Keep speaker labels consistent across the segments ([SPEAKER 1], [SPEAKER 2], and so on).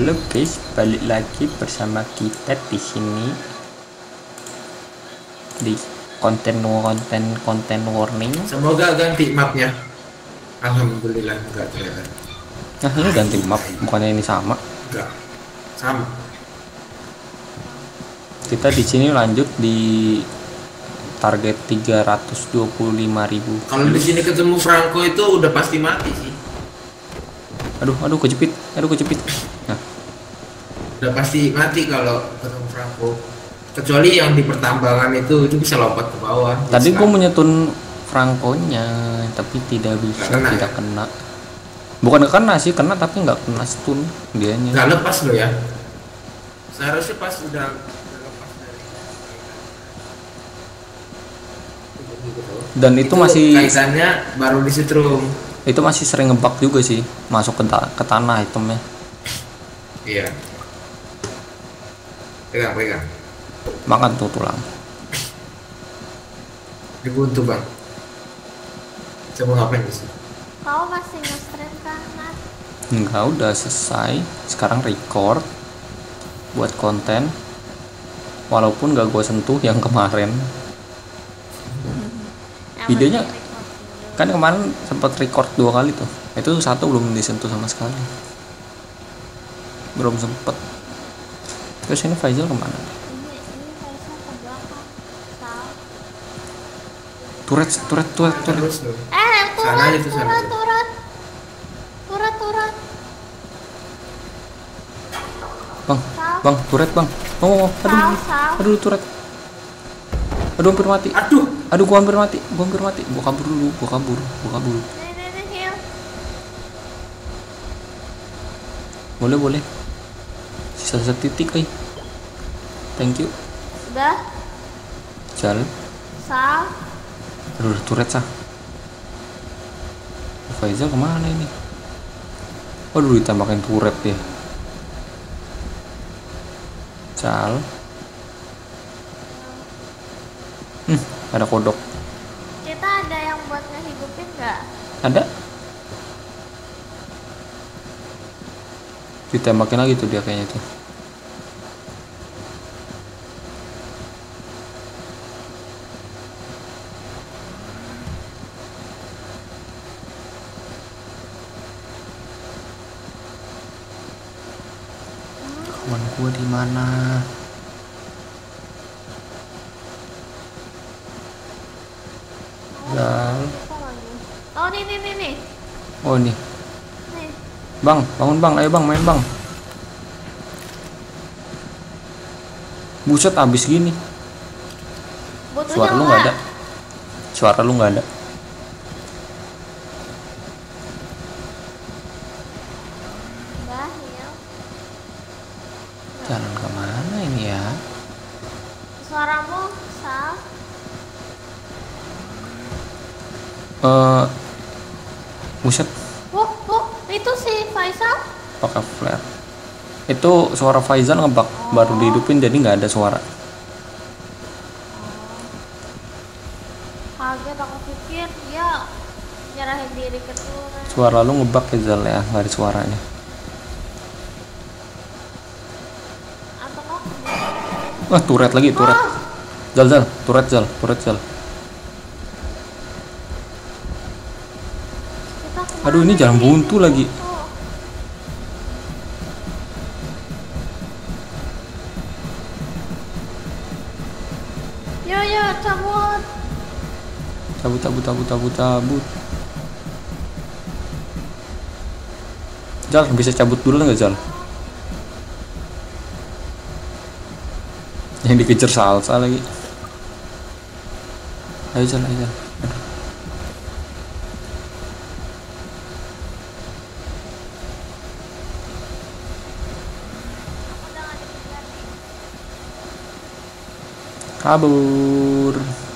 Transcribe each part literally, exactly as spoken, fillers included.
[SPEAKER 1] Halo guys, balik lagi bersama kita di sini di konten konten konten warning.
[SPEAKER 2] Semoga ganti mapnya. Alhamdulillah enggak ternyata.
[SPEAKER 1] Nah ini ganti map, bukannya ini sama?
[SPEAKER 2] Enggak. Sama.
[SPEAKER 1] Kita di sini lanjut di target tiga ratus dua puluh lima ribu.
[SPEAKER 2] Kalau di sini ketemu Franco itu udah pasti mati sih.
[SPEAKER 1] Aduh, aduh kejepit, aduh kejepit. Nah,
[SPEAKER 2] Udah pasti mati kalau ketemu Franco. Kecuali yang di pertambangan itu itu bisa lompat ke bawah.
[SPEAKER 1] tadi
[SPEAKER 2] Bisa.
[SPEAKER 1] gue menyetun Frankonya, tapi tidak bisa,
[SPEAKER 2] Nggak kena,
[SPEAKER 1] tidak
[SPEAKER 2] ya?
[SPEAKER 1] kena. Bukan nggak kena sih, kena tapi nggak kena stun dianya.
[SPEAKER 2] Nggak lepas loh ya. Seharusnya pas udah, udah lepas dari
[SPEAKER 1] Dan itu, masih
[SPEAKER 2] kaitannya baru disetrum.
[SPEAKER 1] itu masih sering ngebug juga sih, masuk ke, ta- ke tanah itemnya.
[SPEAKER 2] Iya. Pegang, pegang.
[SPEAKER 1] Makan tuh tulang.
[SPEAKER 2] Dibuntu bang. Coba ngapain di sini?
[SPEAKER 3] Kau masih nge-stream kan, Nat?
[SPEAKER 1] Enggak, udah selesai. Sekarang record buat konten. Walaupun gak gue sentuh yang kemarin.
[SPEAKER 3] Yang
[SPEAKER 1] Videonya
[SPEAKER 3] penting record dulu.
[SPEAKER 1] kan kemarin sempat record dua kali tuh. Itu satu belum disentuh sama sekali. Belum sempet. Terus ini Faisal kemana?
[SPEAKER 3] Ini, ini Faisal ke belakang. Sal.
[SPEAKER 1] Turet, turet, turet, turet.
[SPEAKER 2] Terus tuh.
[SPEAKER 3] Eh,
[SPEAKER 2] Sana
[SPEAKER 3] turun,
[SPEAKER 2] aja tuh, sana.
[SPEAKER 3] turun, turun. Turun, turun.
[SPEAKER 1] Bang,
[SPEAKER 3] Sal.
[SPEAKER 1] bang, turet bang. Oh, oh,
[SPEAKER 3] Sal,
[SPEAKER 1] aduh,
[SPEAKER 3] Sal.
[SPEAKER 1] aduh turet. Aduh hampir mati.
[SPEAKER 2] Aduh.
[SPEAKER 1] Aduh gua hampir mati, gua hampir mati. Gua kabur dulu, gua kabur, gua kabur.
[SPEAKER 3] Nih, nih, nih, heal.
[SPEAKER 1] Boleh, boleh. Sisa satu titik, eh. Thank you.
[SPEAKER 3] Udah,
[SPEAKER 1] Jalan.
[SPEAKER 3] Sal.
[SPEAKER 1] Aduh, udah turet sah. Faisal kemana ini? Waduh, ditembakin turet dia. Cal. Hmm, ada kodok.
[SPEAKER 3] Kita ada yang buat ngehidupin nggak?
[SPEAKER 1] Ada? Ditembakin lagi tuh dia kayaknya tuh. Kawan gua di mana? Gal.
[SPEAKER 3] Apa lagi? Oh, nih, nih, nih, nih.
[SPEAKER 1] Oh nih,
[SPEAKER 3] Nih.
[SPEAKER 1] bang, bangun bang, ayo bang, main bang. Buset, abis gini.
[SPEAKER 3] Butuhnya
[SPEAKER 1] Suara lu nggak ada. Suara lu nggak ada.
[SPEAKER 3] Udah, heal.
[SPEAKER 1] Jalan kemana ini ya?
[SPEAKER 3] Suaramu, Sal.
[SPEAKER 1] Eh, buset,
[SPEAKER 3] Wuh, wuh, itu si Faisal.
[SPEAKER 1] pakai flare. Itu suara Faizal ngebug, baru dihidupin jadi nggak ada suara.
[SPEAKER 3] Kaget, aku pikir dia nyerahin diri ke turun.
[SPEAKER 1] Suara lu ngebug ya Zal ya, nggak ada suaranya.
[SPEAKER 3] Atau kok
[SPEAKER 1] Wah, turet lagi, turet.
[SPEAKER 3] Wah.
[SPEAKER 1] Zal, Zal, turet Zal, turet Zal.
[SPEAKER 3] kita kemana
[SPEAKER 1] Aduh, ini jalan
[SPEAKER 3] nih?
[SPEAKER 1] buntu lagi.
[SPEAKER 3] Buntu. Yo, yo, cabut.
[SPEAKER 1] Cabut, cabut, cabut, cabut, cabut. Zal, bisa cabut dulu nggak Zal? Yang dikejar salsa lagi. Ayo Zal, ayo Zal. Aduh.
[SPEAKER 3] Aku udah nggak dikejar nih.
[SPEAKER 1] Kabur.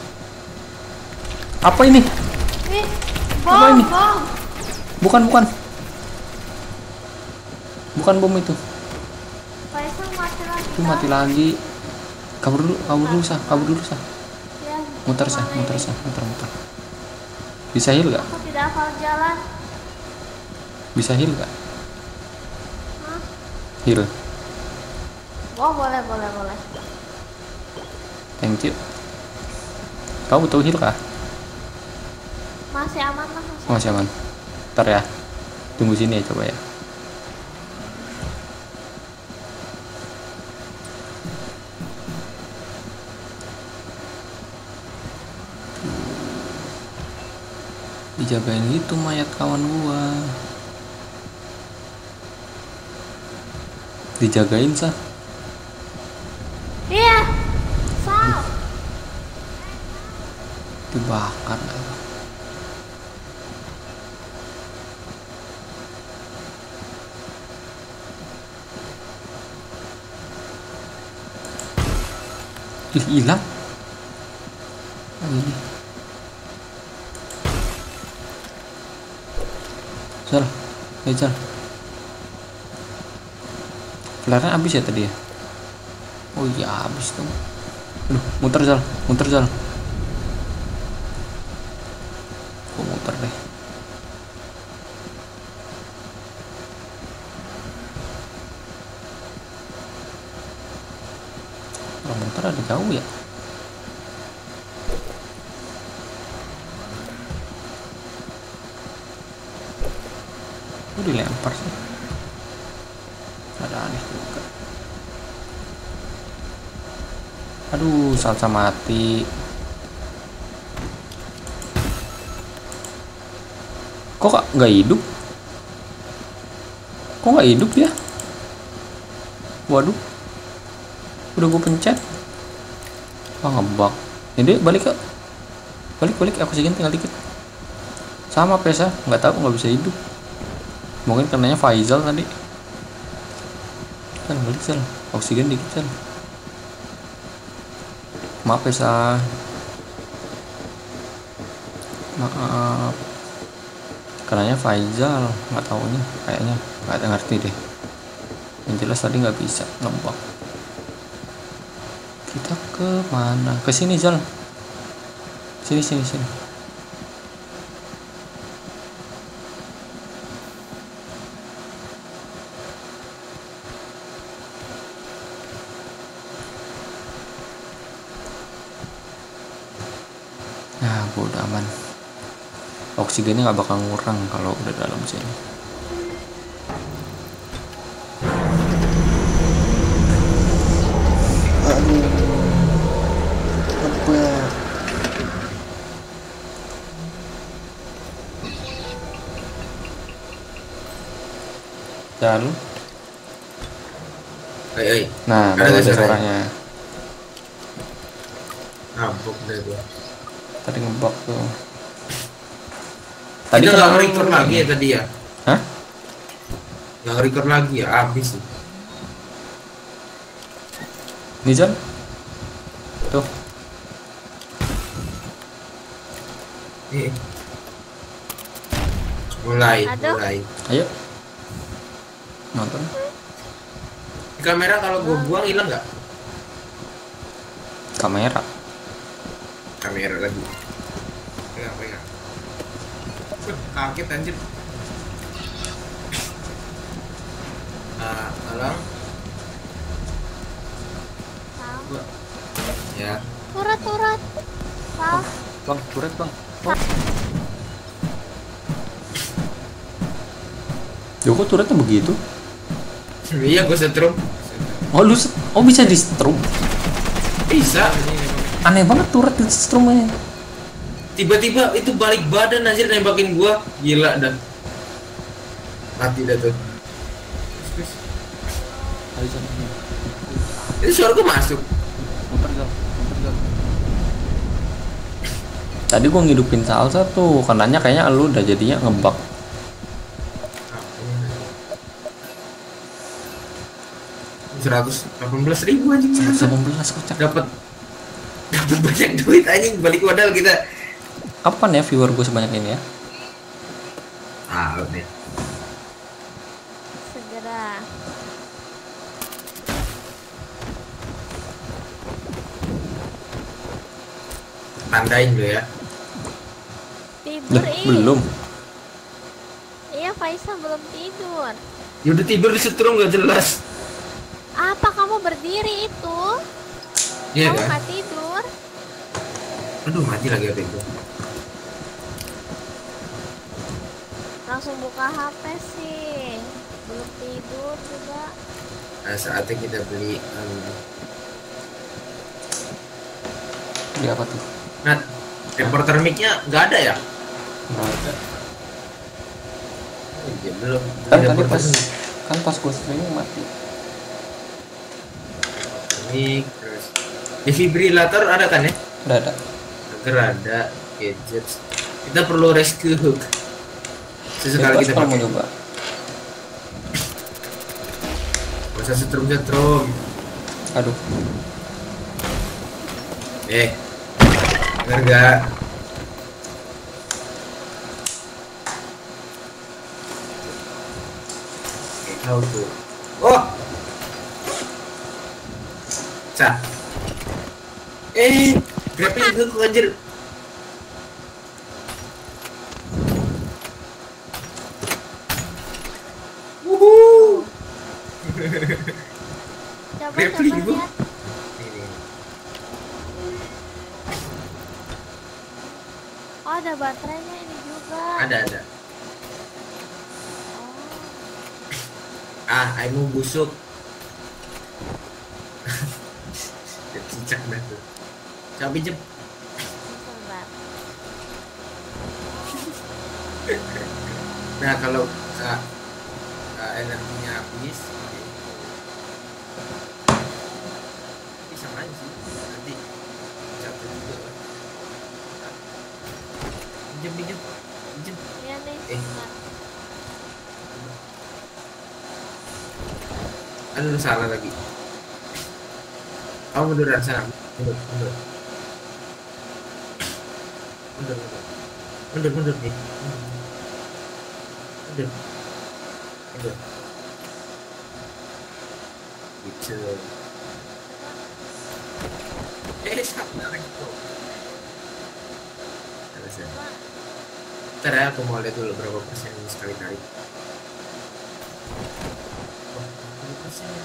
[SPEAKER 1] Apa ini?
[SPEAKER 3] Ih,
[SPEAKER 1] Apa
[SPEAKER 3] bom,
[SPEAKER 1] ini?
[SPEAKER 3] bom.
[SPEAKER 1] Bukan, bukan. Bukan bom itu.
[SPEAKER 3] Faisal mati lagi.
[SPEAKER 1] Itu mati lagi. Kabur dulu, kabur dulu sah, kabur dulu sah.
[SPEAKER 3] Ya,
[SPEAKER 1] Muter sah,
[SPEAKER 3] kemana
[SPEAKER 1] muter
[SPEAKER 3] ini?
[SPEAKER 1] sah, muter, muter. Bisa heal gak?
[SPEAKER 3] Aku tidak hafal jalan.
[SPEAKER 1] Bisa heal gak?
[SPEAKER 3] Hah?
[SPEAKER 1] Heal.
[SPEAKER 3] Oh boleh boleh boleh.
[SPEAKER 1] Thank you. Kau butuh heal kah?
[SPEAKER 3] Masih aman mas masih.
[SPEAKER 1] Oh, masih aman. Ntar ya. Tunggu sini ya coba ya. Dijagain gitu mayat kawan gua. Dijagain sah.
[SPEAKER 3] Iya. Sal.
[SPEAKER 1] Dibakar. Ih, hilang. Oh, ini. Sal, ayo Sal. Flare-nya habis ya tadi ya? Oh iya habis dong. Aduh, muter Sal, muter Sal. Kok muter deh. Kalau muter ada jauh ya? Kok dilempar sih? Ada aneh juga. Aduh, salsa mati. Kok kak nggak hidup? Kok nggak hidup ya? Waduh, udah gue pencet. Wah, ngebug. Jadi balik ke, balik balik. Aku oksigen tinggal dikit. Sama pesa, nggak tahu nggak bisa hidup. Mungkin karenanya Faizal tadi. Kan balik Sal, oksigen dikit Sal. Maaf pesa. Maaf. Karenanya Faizal, nggak taunya, kayaknya nggak ngerti deh. Yang jelas tadi nggak bisa ngebug. Kita ke mana? Ke sini Zal. Sini sini sini. Nah, gue udah aman. Oksigennya nggak bakal ngurang kalau udah dalam sini. Aduh, ngebug. Jalan.
[SPEAKER 2] Hei, hei.
[SPEAKER 1] Nah,
[SPEAKER 2] Ada
[SPEAKER 1] ada, ada
[SPEAKER 2] suaranya?
[SPEAKER 1] suaranya.
[SPEAKER 2] Nabok deh gua.
[SPEAKER 1] Tadi ngebug tuh.
[SPEAKER 2] Tadi nggak
[SPEAKER 1] kenapa-
[SPEAKER 2] record lagi ya tadi ya?
[SPEAKER 1] Hah?
[SPEAKER 2] Nggak record lagi ya? Habis sih.
[SPEAKER 1] Nizal? Tuh.
[SPEAKER 2] Eh. Mulai,
[SPEAKER 3] Aduh.
[SPEAKER 2] mulai.
[SPEAKER 1] Ayo. Nonton.
[SPEAKER 2] Kamera kalau gua buang hilang nggak?
[SPEAKER 1] Kamera.
[SPEAKER 2] Kamera lagi. Pegang, pegang. Wih, kaget anjir. Nah, tolong.
[SPEAKER 3] Sal.
[SPEAKER 2] Ya.
[SPEAKER 3] Turut turut. Sal.
[SPEAKER 1] Bang, turret bang. Yo, kok turretnya begitu?
[SPEAKER 2] Iya, gua setrum.
[SPEAKER 1] Oh, lu set- oh bisa di strum.
[SPEAKER 2] Bisa.
[SPEAKER 1] Aneh banget turret di strumnya.
[SPEAKER 2] Tiba-tiba itu balik badan anjir nembakin gua. Gila dan mati dah tuh.
[SPEAKER 1] Ayo, Zal.
[SPEAKER 2] Itu suara gua masuk.
[SPEAKER 1] Muter, Zal. Muter, Zal. Tadi gua ngidupin salsa tuh, karenanya kayaknya lu udah jadinya ngebug.
[SPEAKER 2] seratus delapan belas ribu anjing.
[SPEAKER 1] seratus delapan belas kocak.
[SPEAKER 2] Dapat dapat banyak duit anjing balik modal kita.
[SPEAKER 1] Kapan ya viewer gue sebanyak ini ya?
[SPEAKER 2] Ah, nih.
[SPEAKER 3] Segera.
[SPEAKER 2] Tandain dulu ya.
[SPEAKER 3] Tidur
[SPEAKER 1] Lah,
[SPEAKER 3] ih.
[SPEAKER 1] belum.
[SPEAKER 3] Iya Faisal belum tidur.
[SPEAKER 2] Ya udah tidur di setrum gak jelas.
[SPEAKER 3] Apa kamu berdiri itu?
[SPEAKER 2] Iya
[SPEAKER 3] Kamu
[SPEAKER 2] kan?
[SPEAKER 3] nggak tidur?
[SPEAKER 2] Aduh mati lagi H P itu.
[SPEAKER 3] Langsung buka H P sih. Belum tidur juga.
[SPEAKER 2] Nah saatnya kita beli um,
[SPEAKER 1] Beli apa tuh?
[SPEAKER 2] Nat, reporter mic-nya nggak ada ya?
[SPEAKER 1] Nggak ada.
[SPEAKER 2] Oh, iya belum.
[SPEAKER 1] Kan
[SPEAKER 2] Beli
[SPEAKER 1] tadi
[SPEAKER 2] reporter
[SPEAKER 1] pas
[SPEAKER 2] mic.
[SPEAKER 1] kan pas gue streaming mati.
[SPEAKER 2] Mic, terus defibrillator ada kan ya?
[SPEAKER 1] Udah ada.
[SPEAKER 2] Agar ada gadgets. Kita perlu rescue hook. Sesekali
[SPEAKER 1] Bebas
[SPEAKER 2] kita
[SPEAKER 1] kalau mau
[SPEAKER 2] pakai.
[SPEAKER 1] nyoba.
[SPEAKER 2] Gak usah setrum-setrum.
[SPEAKER 1] Aduh.
[SPEAKER 2] Eh, denger gak? Eh, tahu tuh. Oh, Sa. Eh, grappling hook anjir. Wuhu.
[SPEAKER 3] Coba
[SPEAKER 2] Grappling
[SPEAKER 3] coba
[SPEAKER 2] hook.
[SPEAKER 3] lihat.
[SPEAKER 2] Ini.
[SPEAKER 3] Oh ada baterainya ini juga.
[SPEAKER 2] Ada ada.
[SPEAKER 3] Oh.
[SPEAKER 2] Ah, I mau busuk. Cicak dah tuh. Coba pinjem.
[SPEAKER 3] Sebentar.
[SPEAKER 2] Nah kalau uh, uh, energinya habis, bisa main sih. Nanti capek juga. Kan. Pinjem pinjem pinjem.
[SPEAKER 3] Iya nih.
[SPEAKER 2] Eh.
[SPEAKER 3] Sebentar.
[SPEAKER 2] Aduh salah lagi. Kamu munduran sana. Mundur mundur. Mundur mundur. Mundur mundur nih. Mundur. Mundur. Gitu. Eh salah lagi tuh. Selesai. Ntar ya aku mau lihat dulu berapa persen sekali tarik. Wah, enam puluh persen.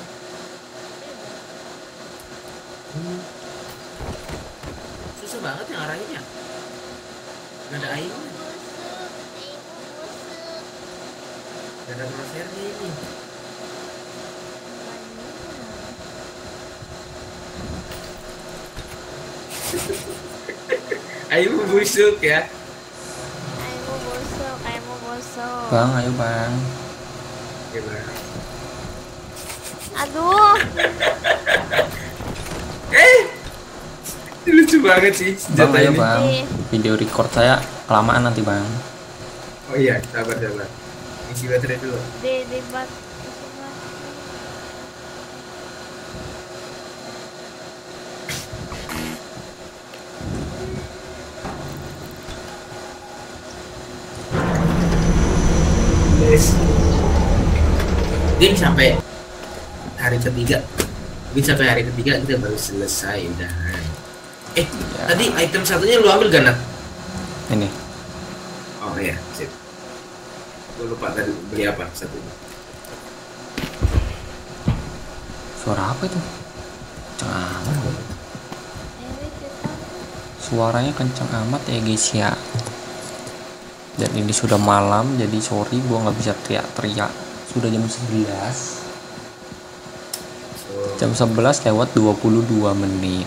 [SPEAKER 2] Hmm. Susah banget yang arahinnya. Gak ada air,
[SPEAKER 3] Busuk, ibu busuk.
[SPEAKER 2] gak ada crosshairnya ini. Ayo busuk ya.
[SPEAKER 3] Ibu busuk, ibu busuk.
[SPEAKER 1] Bang, ayo bang.
[SPEAKER 2] Gimana?
[SPEAKER 3] Aduh,
[SPEAKER 2] Eh, lucu banget sih
[SPEAKER 1] Bang,
[SPEAKER 2] senjata
[SPEAKER 1] ayo
[SPEAKER 2] ini.
[SPEAKER 1] bang. Video record saya kelamaan nanti bang.
[SPEAKER 2] Oh iya, sabar sabar. Isi baterai dulu.
[SPEAKER 3] di di bat. isi bat.
[SPEAKER 2] Yes. Dim sampai hari ketiga. Dim sampai hari ketiga kita baru selesai udah. Eh,
[SPEAKER 1] Ya.
[SPEAKER 2] tadi item satunya lu ambil gak Nat?
[SPEAKER 1] Ini.
[SPEAKER 2] Oh iya, sip. Gue lupa tadi beli apa satunya.
[SPEAKER 1] Suara apa itu? Kenceng amat.
[SPEAKER 3] Ini kita
[SPEAKER 1] Suaranya kenceng amat ya guys ya. Dan ini sudah malam, jadi sorry gua nggak bisa teriak-teriak. Sudah jam sebelas.
[SPEAKER 2] So,
[SPEAKER 1] Jam sebelas lewat dua puluh dua menit.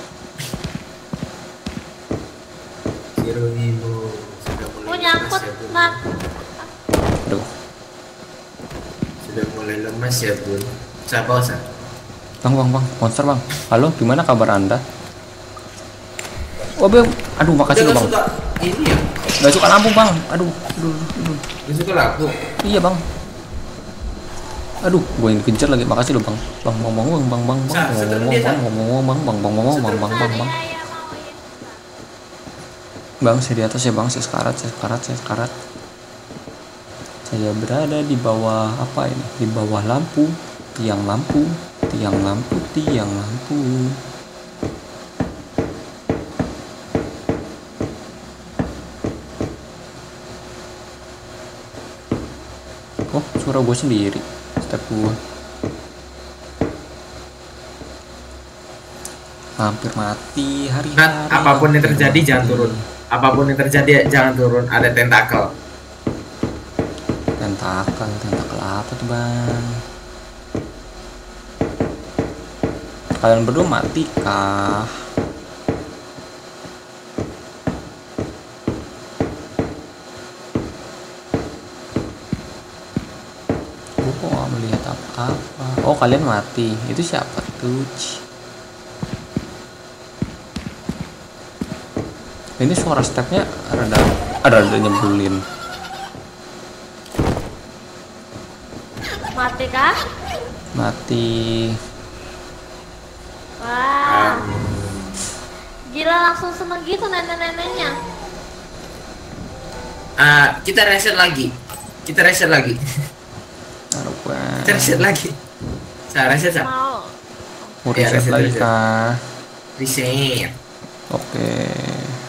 [SPEAKER 2] Zero Nemo sudah mulai
[SPEAKER 3] Oh nyangkut,
[SPEAKER 2] lemas ya, Bun.
[SPEAKER 3] Nat.
[SPEAKER 1] Aduh.
[SPEAKER 2] Sudah mulai lemas ya Bun. Siapa usah?
[SPEAKER 1] Bang, bang, bang, monster bang. Halo, gimana kabar anda? Oh bang, aduh makasih
[SPEAKER 2] Udah
[SPEAKER 1] loh
[SPEAKER 2] gak
[SPEAKER 1] bang.
[SPEAKER 2] suka ini ya?
[SPEAKER 1] Gak suka lampu bang. Aduh, aduh, aduh.
[SPEAKER 2] Gak suka laku?
[SPEAKER 1] Iya bang. Aduh, gue yang kejar lagi. Makasih loh bang. Bang, bang, bang, bang, bang, bang, bang,
[SPEAKER 2] Sa,
[SPEAKER 1] bang,
[SPEAKER 2] seteru
[SPEAKER 1] bang,
[SPEAKER 2] dia,
[SPEAKER 1] bang,
[SPEAKER 2] Sa.
[SPEAKER 1] bang, bang, bang, bang, bang, bang, bang, bang, bang, bang, bang.
[SPEAKER 3] Iya, iya, mau iya.
[SPEAKER 1] Bang, saya di atas ya bang. Saya sekarat, saya sekarat, saya sekarat. Saya berada di bawah apa ini? Di bawah lampu, tiang lampu, tiang lampu, tiang lampu. Oh, suara gue sendiri. step gua. Hampir mati hari-hari.
[SPEAKER 2] Nat, apapun yang terjadi
[SPEAKER 1] hampir
[SPEAKER 2] jangan
[SPEAKER 1] mati.
[SPEAKER 2] turun. Apapun yang terjadi jangan turun. Ada tentakel.
[SPEAKER 1] Tentakel, tentakel apa tuh bang? Kalian berdua mati kah? Gue kok gak melihat apa-apa. Oh kalian mati. Itu siapa tuh? Ini suara stepnya rada ada rada nyebelin.
[SPEAKER 3] Mati kah?
[SPEAKER 1] Mati.
[SPEAKER 3] Wah. Gila langsung seneng gitu nenek-neneknya.
[SPEAKER 2] Ah, kita reset lagi. Kita reset lagi.
[SPEAKER 1] Taruh gua.
[SPEAKER 2] Kita reset lagi. Saya reset, Sa.
[SPEAKER 3] Mau.
[SPEAKER 1] Mau
[SPEAKER 2] Ya,
[SPEAKER 1] reset
[SPEAKER 2] reset,
[SPEAKER 1] lagi
[SPEAKER 2] reset.
[SPEAKER 1] kah?
[SPEAKER 2] Reset.
[SPEAKER 1] Oke.